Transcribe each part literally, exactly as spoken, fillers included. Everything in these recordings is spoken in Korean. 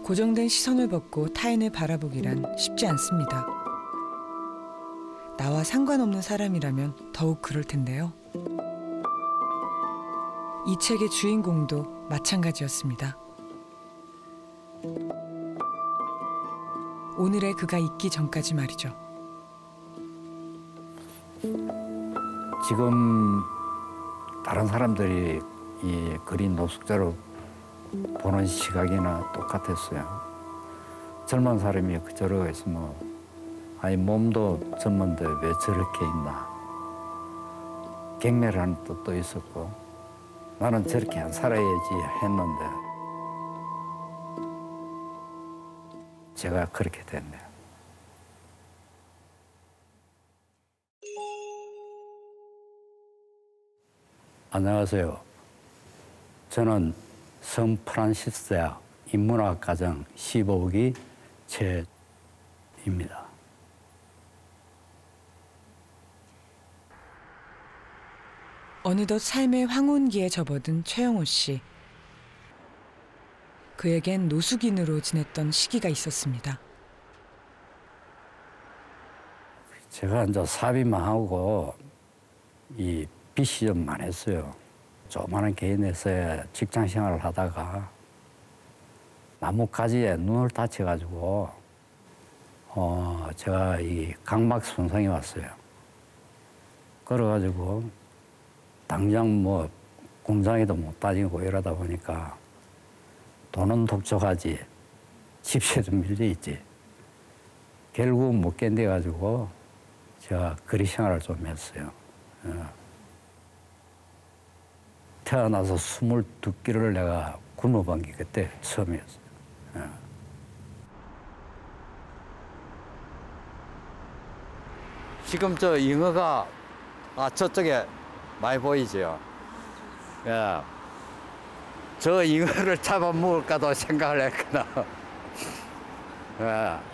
고정된 시선을 벗고 타인을 바라보기란 쉽지 않습니다. 나와 상관없는 사람이라면 더욱 그럴 텐데요. 이 책의 주인공도 마찬가지였습니다. 오늘의 그가 있기 전까지 말이죠. 지금 다른 사람들이 이 그린 노숙자로 보는 시각이나 똑같았어요. 젊은 사람이 그저러고 있으면 아니 몸도 젊은데 왜 저렇게 있나. 경멸하는 뜻도 있었고 나는 저렇게 안 살아야지 했는데 제가 그렇게 됐네요. 안녕하세요. 저는 성프란시스대학 인문학과정 십오 기 최입니다. 어느덧 삶의 황혼기에 접어든 최영호 씨. 그에겐 노숙인으로 지냈던 시기가 있었습니다. 제가 이제 사비만 하고 이 빚이 좀 많았어요. 조그마한 개인에서 직장 생활을 하다가 나뭇가지에 눈을 다쳐가지고 어 제가 이 각막 손상이 왔어요. 그래가지고 당장 뭐 공장에도 못 다니고 이러다 보니까 돈은 독촉하지 집세도 밀려있지. 결국 못 견뎌가지고 제가 거리 생활을 좀 했어요. 어. 태어나서 스물두 끼를 내가 굶어본 게 그때 처음이었어요. 어. 지금 저 잉어가 아 저쪽에 많이 보이죠? 예. 저 잉어를 잡아먹을까도 생각을 했구나. 예.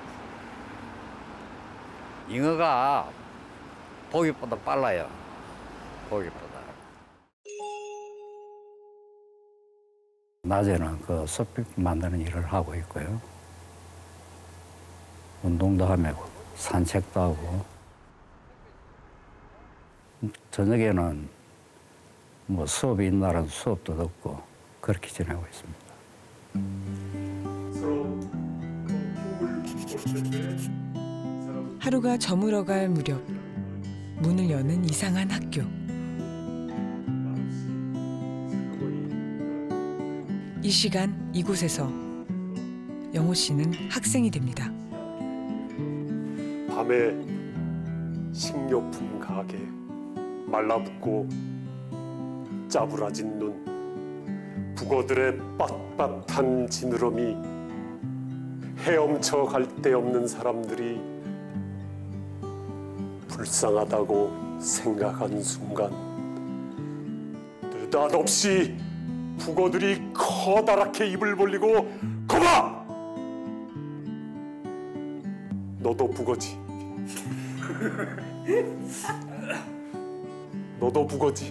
잉어가 고기보다 빨라요. 고기보다. 낮에는 그 소피 만드는 일을 하고 있고요. 운동도 하고 산책도 하고. 저녁에는 뭐 수업이 있는 날은 수업도 듣고 그렇게 지내고 있습니다. 하루가 저물어갈 무렵 문을 여는 이상한 학교. 이 시간 이곳에서 영호 씨는 학생이 됩니다. 밤에 식료품 가게, 말라붙고 짜부라진 눈, 북어들의 빳빳한 지느러미, 헤엄쳐 갈 데 없는 사람들이 불쌍하다고 생각한 순간 느닷없이 북어들이 커다랗게 입을 벌리고 거봐! 너도 북어지. 너도 북어지.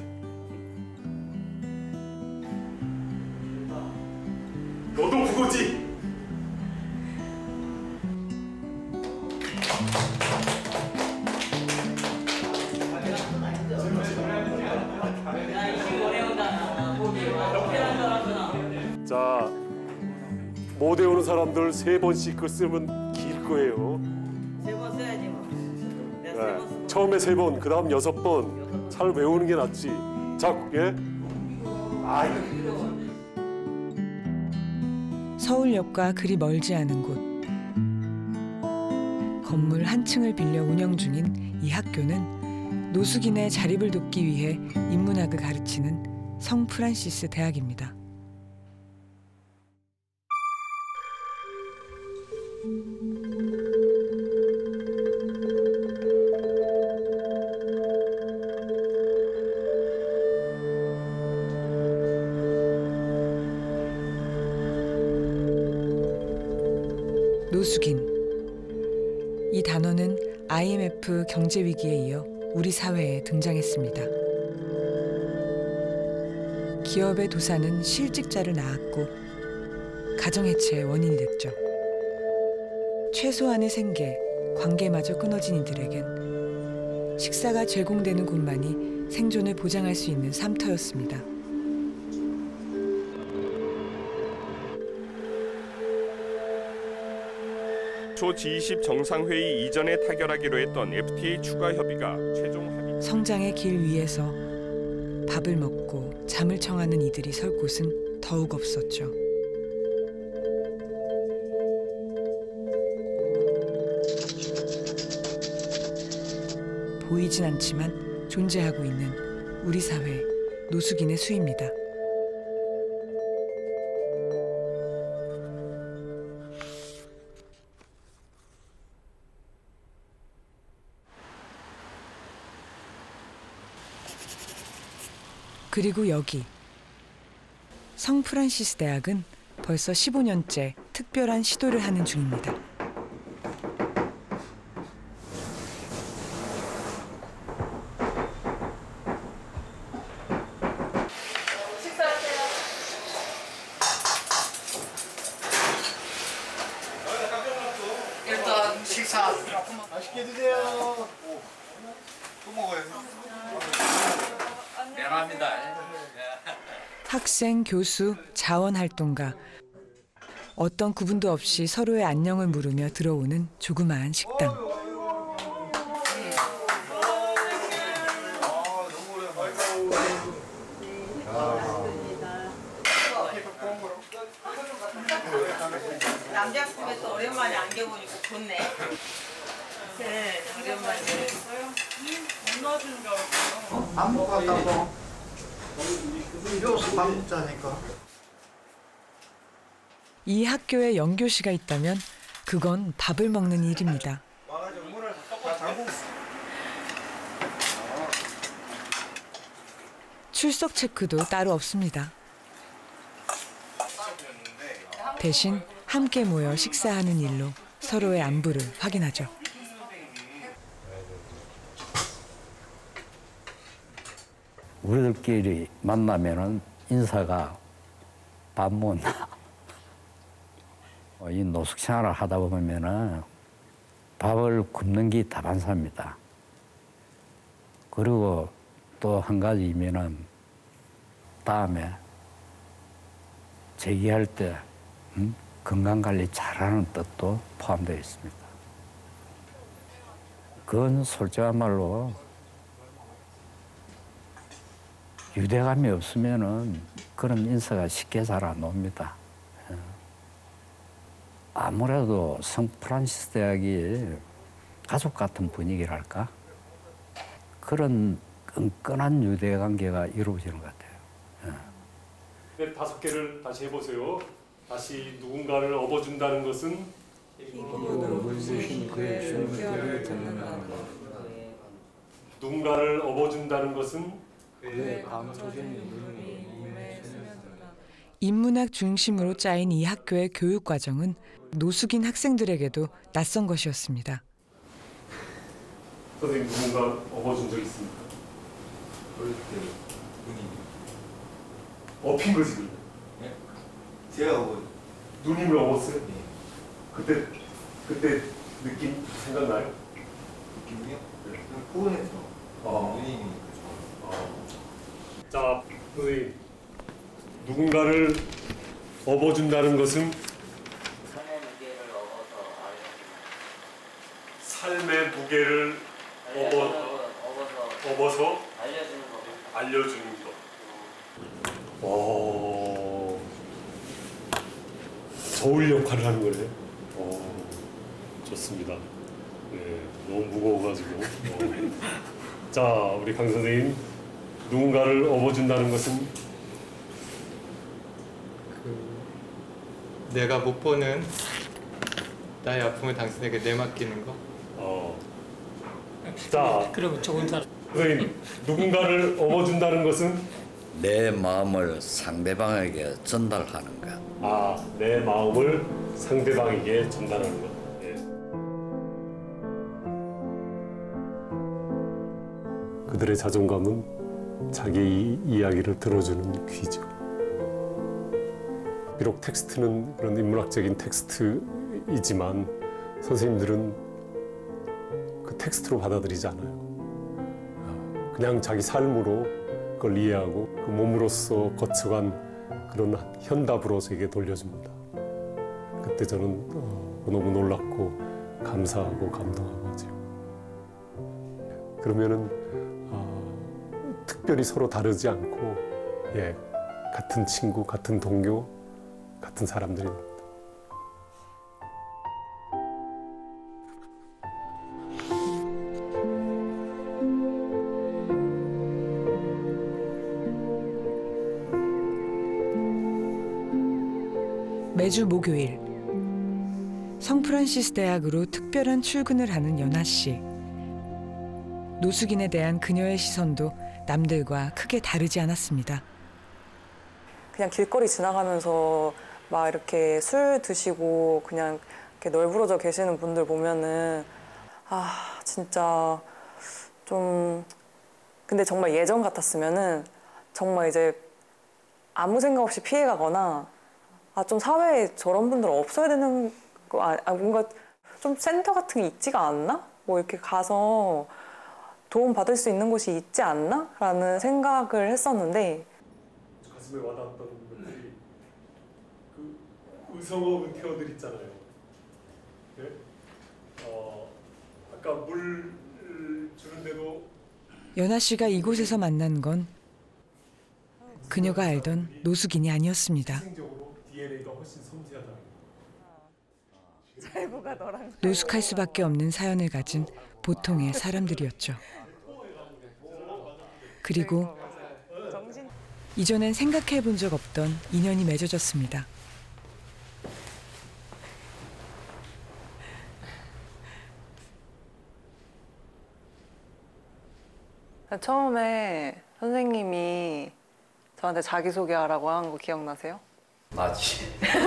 너도 북어지. 자, 못 외우는 사람들 세 번씩 글 쓰면 길 거예요. 세 번 써야지 뭐. 내가 세 네. 번 쓰고. 처음에 세 번, 그 다음 여섯 번. 잘 외우는 게 낫지. 자, 예? 아이. 서울역과 그리 멀지 않은 곳. 건물 한 층을 빌려 운영 중인 이 학교는 노숙인의 자립을 돕기 위해 인문학을 가르치는 성프란시스 대학입니다. 노숙인. 이 단어는 아이엠에프 경제위기에 이어 우리 사회에 등장했습니다. 기업의 도산은 실직자를 낳았고 가정 해체의 원인이 됐죠. 최소한의 생계, 관계마저 끊어진 이들에겐 식사가 제공되는 곳만이 생존을 보장할 수 있는 삶터였습니다. 초 지 이십 정상회의 이전에 타결하기로 했던 에프티에이 추가 협의가 최종 합의. 성장의 길 위에서 밥을 먹고 잠을 청하는 이들이 설 곳은 더욱 없었죠. 보이진 않지만 존재하고 있는 우리 사회의 노숙인의 수입니다. 그리고 여기 성프란시스 대학은 벌써 십오 년째 특별한 시도를 하는 중입니다. 일단 식사 맛있게 드세요. 또 먹어요. 미안합니다. 학생, 교수, 자원활동가 어떤 구분도 없이 서로의 안녕을 물으며 들어오는 조그마한 식당. 남자 집에서 오랜만에 안경 보니까 좋네. 네, 오랜만에. 못 넣어주는 줄 알았어요. 안 먹어, 안 먹어. 이러서 밥 먹자니까. 이 학교에 영교시가 있다면 그건 밥을 먹는 일입니다. 출석 체크도 따로 없습니다. 대신 함께 모여 식사하는 일로 서로의 안부를 확인하죠. 우리들끼리 만나면은 인사가 밥 먹나. 이 노숙 생활을 하다 보면은 밥을 굶는 게 다반사입니다. 그리고 또 한 가지면은 다음에 재기할 때 음? 건강관리 잘하는 뜻도 포함되어 있습니다. 그건 솔직한 말로 유대감이 없으면은 그런 인사가 쉽게 잘 안 옵니다. 아무래도 성프란시스 대학이 가족 같은 분위기랄까? 그런 끈끈한 유대관계가 이루어지는 것 같아요. 네, 다섯 개를 다시 해보세요. 다시 누군가를 업어준다는 것은 누군가를 업어준다는 것은 인문학 중심으로 짜인 이 학교의 교육 과정은 노숙인 학생들에게도 낯선 것이었습니다. 선생님 누군가 업어준 적 있습니까? 어릴 때 누님. 업힌 거지. 네? 제가 뭐 누님을 업었어요? 네. 그때 그때 느낌 생각나요? 느낌이요? 네. 포근해서. 어. 누님이 어. 자, 선생님 누군가를 업어준다는 것은 삶의 무게를 업어 업어서 알려주는 거. 알려주는 것. 오. 저울 역할을 하는 거네요. 오. 좋습니다. 네, 너무 무거워가지고. 어. 자, 우리 강 선생님 누군가를 업어준다는 것은 그 내가 못 보는 나의 아픔을 당신에게 내맡기는 거. 어. 자, 그러면 좋은 사람. 선생님 누군가를 업어준다는 것은 내 마음을 상대방에게 전달하는 것. 아, 내 마음을 상대방에게 전달하는 것. 예. 그들의 자존감은 자기 이야기를 들어주는 귀죠. 비록 텍스트는 그런 인문학적인 텍스트이지만 선생님들은 그 텍스트로 받아들이지 않아요. 그냥 자기 삶으로 그걸 이해하고 그 몸으로써 거쳐간 그런 현답으로 제게 돌려줍니다. 그때 저는 어, 너무 놀랍고 감사하고 감동하고 하죠. 그러면은 어, 특별히 서로 다르지 않고 예, 같은 친구, 같은 동료, 같은 사람들입니다. 매주 목요일 성프란시스 대학으로 특별한 출근을 하는 연아 씨. 노숙인에 대한 그녀의 시선도 남들과 크게 다르지 않았습니다. 그냥 길거리 지나가면서 막 이렇게 술 드시고 그냥 이렇게 널브러져 계시는 분들 보면은 아 진짜 좀 근데 정말 예전 같았으면은 정말 이제 아무 생각 없이 피해가거나 아 좀 사회에 저런 분들 없어야 되는 거 아, 아 뭔가 좀 센터 같은 게 있지가 않나? 뭐 이렇게 가서 도움 받을 수 있는 곳이 있지 않나? 라는 생각을 했었는데 가슴에 와닿았던 것들이 그 의성어 은퇴어들 있잖아요. 네? 어, 아까 물 주는데도 연아 씨가 이곳에서 만난 건 그녀가 알던 노숙인이 아니었습니다. 생적으로 디엔에이가 훨씬 섬세하다. 노숙할 수밖에 없는 사연을 가진 보통의 사람들이었죠. 그리고 이전엔 생각해 본 적 없던 인연이 맺어졌습니다. 처음에 선생님이 저한테 자기소개하라고 한 거 기억나세요? 나지.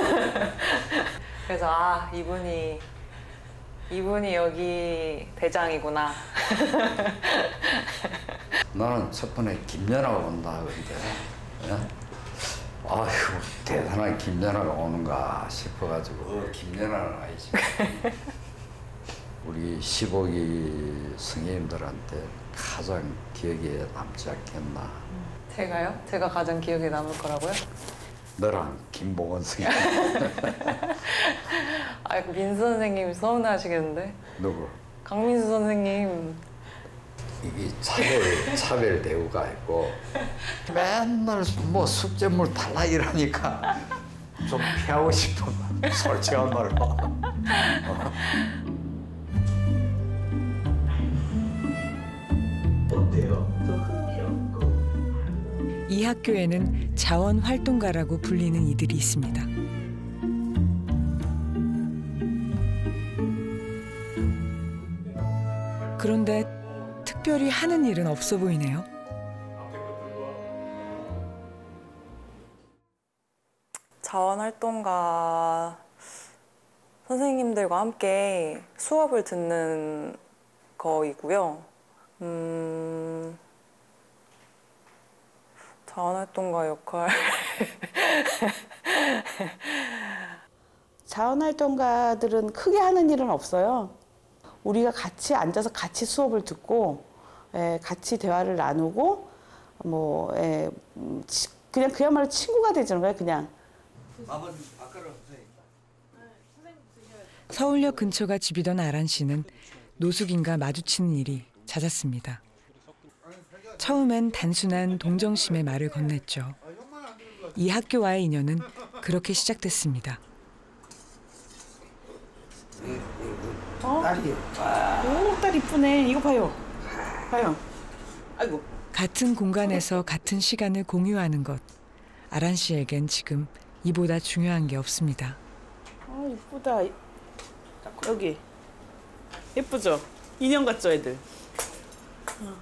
그래서 아 이분이 이분이 여기 대장이구나. 나는 첫 번에 김연아가 온다 그런데 예? 아휴 대단한 김연아가 오는가 싶어가지고 어, 김연아는 아니지. 우리 십오기 스님들한테 가장 기억에 남지 않겠나. 제가요? 제가 가장 기억에 남을 거라고요? 너랑 김봉원 스님. 아이고 민수 선생님이 서운해하시겠는데? 누구? 강민수 선생님. 이게 차별, 차별 대우가 있고 맨날 뭐 숙제물 달라 이러니까 좀 피하고 싶어. 솔직한 말로. 어. 이 학교에는 자원활동가라고 불리는 이들이 있습니다. 그런데 특별히 하는 일은 없어 보이네요. 자원활동가 선생님들과 함께 수업을 듣는 거이고요. 음, 자원활동가 역할. 자원활동가들은 크게 하는 일은 없어요. 우리가 같이 앉아서 같이 수업을 듣고 에, 같이 대화를 나누고 뭐 에, 치, 그냥 그야말로 친구가 되는 거예요. 그냥. 서울역 근처가 집이던 아란 씨는 노숙인과 마주치는 일이 잦았습니다. 처음엔 단순한 동정심의 말을 건넸죠. 이 학교와의 인연은 그렇게 시작됐습니다. 어? 딸이. 오, 딸 이쁘네. 이거 봐요. 봐요. 아이고. 같은 공간에서 같은 시간을 공유하는 것. 아란 씨에겐 지금 이보다 중요한 게 없습니다. 아, 이쁘다. 여기. 예쁘죠? 인형 같죠, 애들? 어.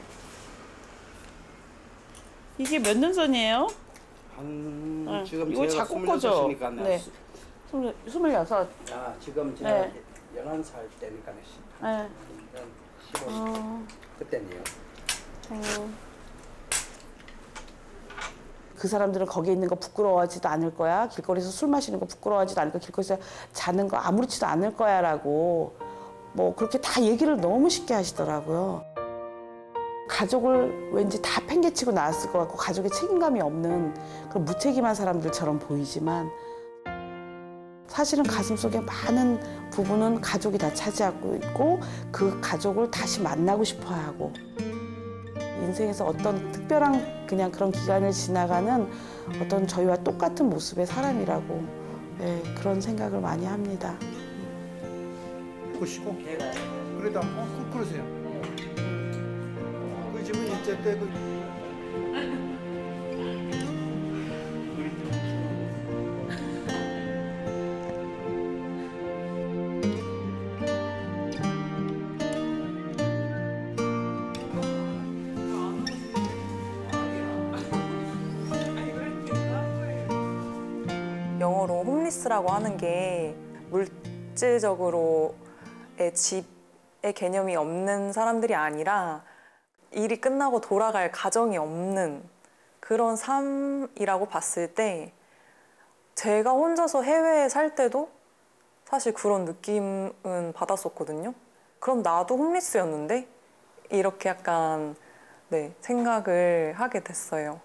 이게 몇 년 전이에요? 한 네. 지금 이거 제가 작곡 거죠? 네. 스물, 스물여섯. 아 지금 제가 네. 열한 살 때니까 네. 십오 어. 그때네요. 어. 그 사람들은 거기에 있는 거 부끄러워하지도 않을 거야. 길거리에서 술 마시는 거 부끄러워하지도 않을 거야. 길거리에서 자는 거 아무렇지도 않을 거야라고 뭐 그렇게 다 얘기를 너무 쉽게 하시더라고요. 가족을 왠지 다 팽개치고 나왔을 것 같고 가족의 책임감이 없는 그런 무책임한 사람들처럼 보이지만 사실은 가슴속에 많은 부분은 가족이 다 차지하고 있고 그 가족을 다시 만나고 싶어 하고 인생에서 어떤 특별한 그냥 그런 기간을 지나가는 어떤 저희와 똑같은 모습의 사람이라고 네, 그런 생각을 많이 합니다. 보시고 그래도 한번 꾹 그러세요. 그 집은 이제 때 그. 영어로 홈리스라고 하는 게 물질적으로의 집의 개념이 없는 사람들이 아니라 일이 끝나고 돌아갈 가정이 없는 그런 삶이라고 봤을 때 제가 혼자서 해외에 살 때도 사실 그런 느낌은 받았었거든요. 그럼 나도 홈리스였는데? 이렇게 약간 네, 생각을 하게 됐어요.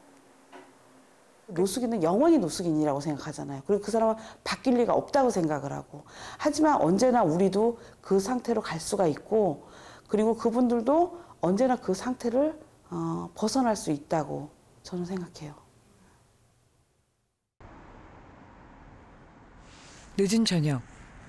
노숙인은 영원히 노숙인이라고 생각하잖아요. 그리고 그 사람은 바뀔 리가 없다고 생각을 하고. 하지만 언제나 우리도 그 상태로 갈 수가 있고 그리고 그분들도 언제나 그 상태를 어, 벗어날 수 있다고 저는 생각해요. 늦은 저녁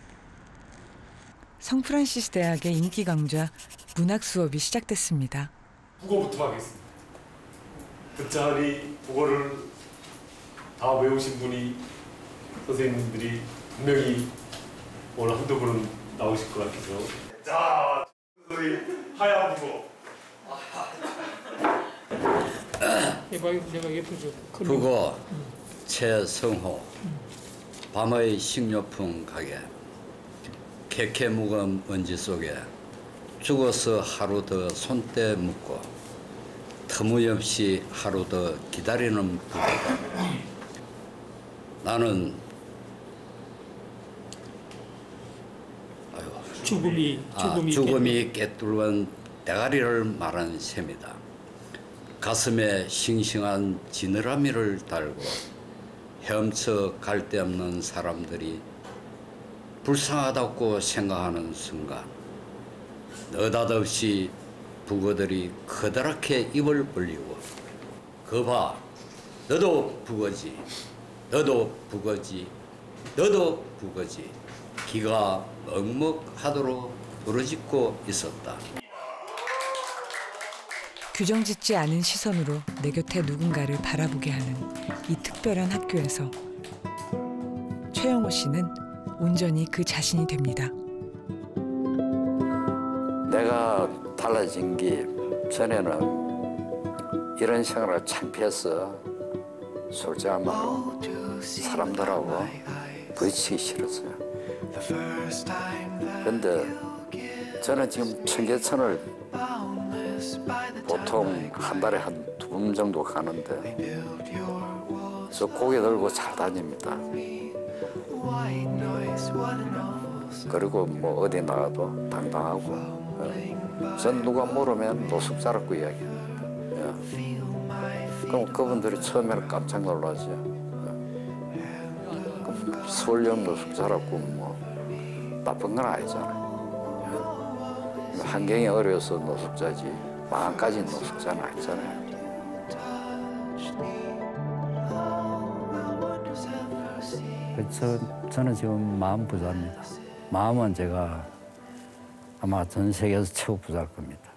성프란시스 대학의 인기 강좌 문학 수업이 시작됐습니다. 국어부터 하겠습니다. 듣자 하니 국어를 다 외우신 분이 선생님들이 분명히 오늘 한두 분은 나오실 것 같아서 자, 선생님 하얀 국어 내가 예쁘죠. 국어 최성호 밤의 식료품 가게 캐캐 묵은 먼지 속에 죽어서 하루 더 손때 묻고 터무니없이 하루 더 기다리는 부부다. 나는 아유, 죽음이 죽음이, 아, 죽음이 깨뚫은 대가리를 말하는 셈이다. 가슴에 싱싱한 지느러미를 달고 헤엄쳐 갈 데 없는 사람들이 불쌍하다고 생각하는 순간 느닷없이 북어들이 커다랗게 입을 벌리고 거봐 너도 북어지 너도 북어지 너도 북어지 기가 먹먹하도록 부르짖고 있었다. 규정짓지 않은 시선으로 내 곁에 누군가를 바라보게 하는 이 특별한 학교에서 최영호 씨는 온전히 그 자신이 됩니다. 내가 달라진 게 전에는 이런 생활을 창피해서 솔직한 말로 사람들하고 부딪히기 싫었어요. 그런데 저는 지금 청계천을 보통 한 달에 한 두 번 정도 가는데 저 고개 들고 잘 다닙니다. 그리고 뭐 어디 나가도 당당하고 전 누가 물으면 노숙자라고 이야기해요. 그럼 그분들이 처음에는 깜짝 놀라죠. 그럼 서울형 노숙자라고 뭐 나쁜 건 아니잖아요. 환경이 어려워서 노숙자지 마음까지 노숙자는 아니잖아요. 저, 저는 지금 마음 부자입니다. 마음은 제가 아마 전 세계에서 최고 부자일 겁니다.